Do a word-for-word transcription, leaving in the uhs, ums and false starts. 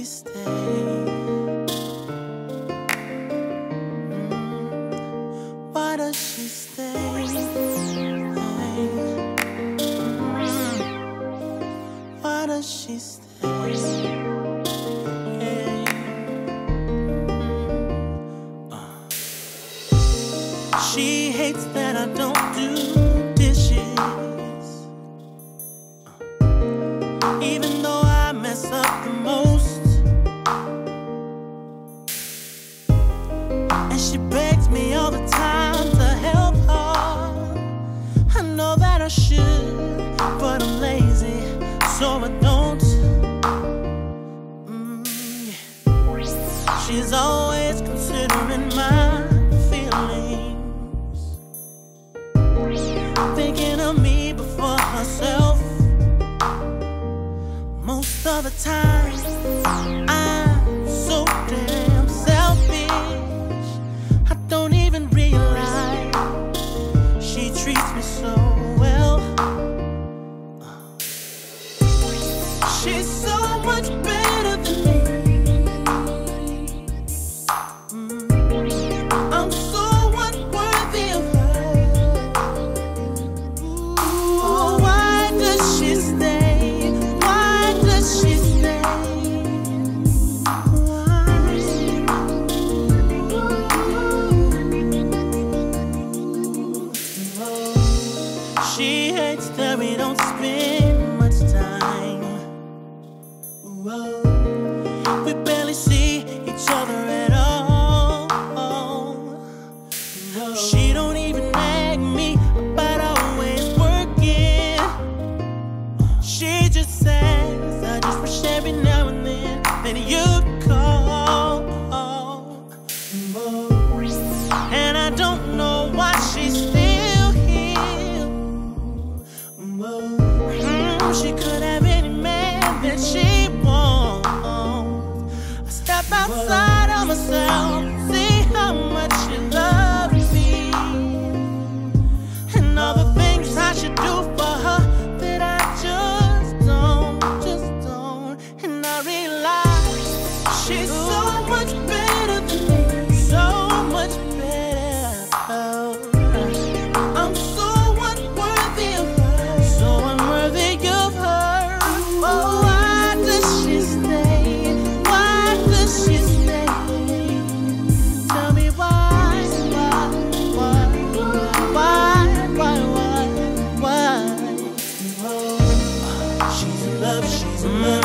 she stay? Mm, why does she stay? Mm, why does she stay? She hates that I don't do dishes, even though I mess up the most. And she begs me all the time to help her. I know that I should, but I'm lazy, so I don't. Mm, yeah. She's always considering my feelings, thinking of me before herself. Most of the time, I'm so damn selfish, I don't even realize she treats me so well. She's so much better than me. She hates that we don't spend much time. Whoa. We barely see each other at all. Whoa. She don't even nag me about always working. She just says, I just wish every now and then that you'd call. Whoa. And I don't know why she's still. She could have any man that she wants. I step outside of myself, see how much she loves me, and all the things I should do for her that I just don't, just don't. And I realize she's so much better than me, so much better. I'm so unworthy of her, so unworthy. She's in love,